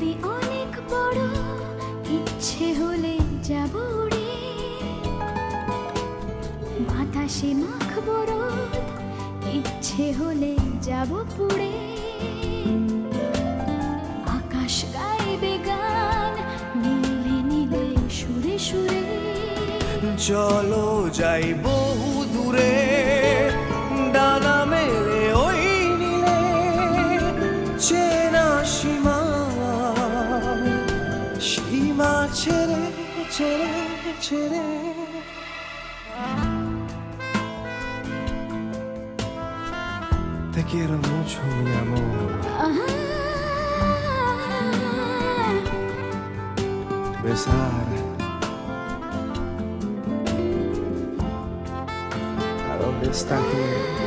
পৃথিবী অনেক বড়, ইচ্ছে হলে যাব উড়ে। বাতাসে মাখবো রোদ, ইচ্ছে হলে যাব পুড়ে। আকাশ গাইবে গান, নীলে নীলে সুরে সুরে। চলো যাই বহু দূরে, ডানা মেলে ওই নীলে। চেনা সীমা, সীমা ছেড়ে ছেড়ে ছেড়ে। Te quiero mucho, mi amor. Besar. ¿A dónde está tu